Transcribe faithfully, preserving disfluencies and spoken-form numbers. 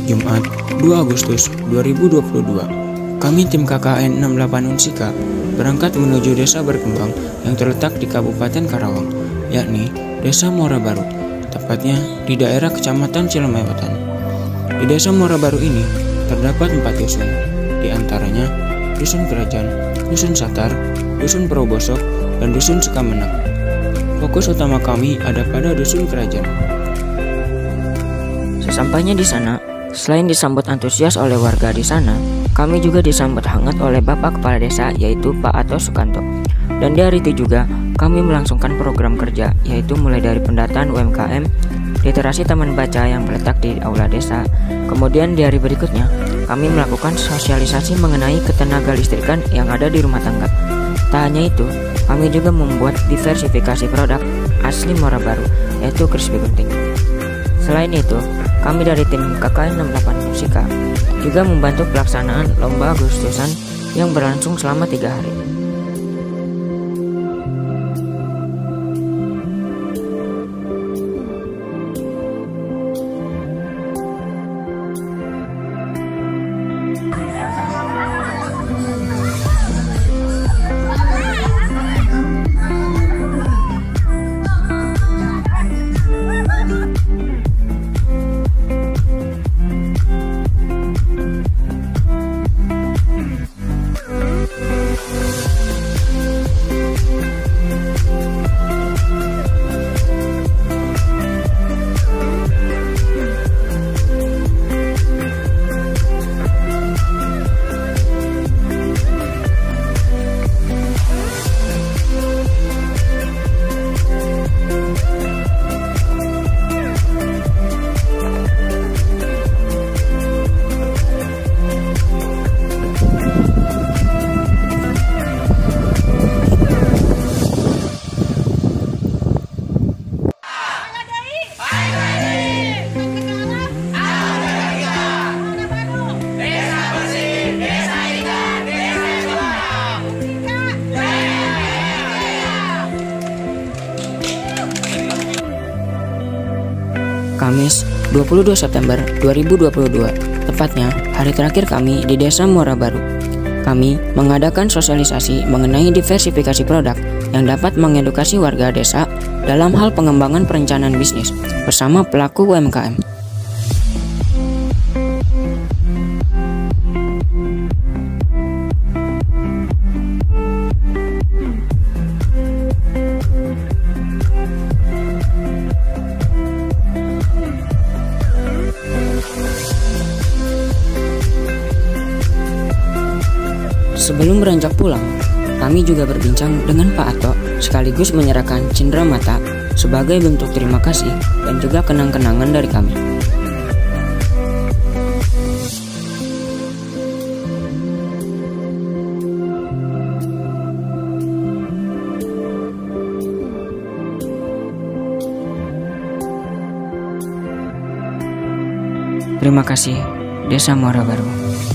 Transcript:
Jumat dua Agustus dua ribu dua puluh dua, kami tim K K N enam puluh delapan Unsika berangkat menuju desa berkembang yang terletak di Kabupaten Karawang, yakni Desa Muara Baru, tepatnya di daerah Kecamatan Cilemewatan. Di Desa Muara Baru ini terdapat empat dusun, di antaranya Dusun Kerajaan, Dusun Satar, Dusun Perobosok, dan Dusun Sukamenak. Fokus utama kami ada pada Dusun Kerajaan. Sesampainya di sana, selain disambut antusias oleh warga di sana, kami juga disambut hangat oleh Bapak Kepala Desa, yaitu Pak Ato Sukanto. Dan di hari itu juga kami melangsungkan program kerja, yaitu mulai dari pendataan U M K M, literasi taman baca yang terletak di aula desa. Kemudian di hari berikutnya, kami melakukan sosialisasi mengenai ketenaga listrikan yang ada di rumah tangga. Tak hanya itu, kami juga membuat diversifikasi produk asli Muara Baru, yaitu crispy gunting. Selain itu, kami dari tim K K N enam puluh delapan Unsika juga membantu pelaksanaan lomba Agustusan yang berlangsung selama tiga hari. Kamis dua puluh dua September dua ribu dua puluh dua, tepatnya hari terakhir kami di Desa Muara Baru. Kami mengadakan sosialisasi mengenai diversifikasi produk yang dapat mengedukasi warga desa dalam hal pengembangan perencanaan bisnis bersama pelaku U M K M. Sebelum beranjak pulang, kami juga berbincang dengan Pak Ato sekaligus menyerahkan cindera mata sebagai bentuk terima kasih dan juga kenang-kenangan dari kami. Terima kasih, Desa Muara Baru.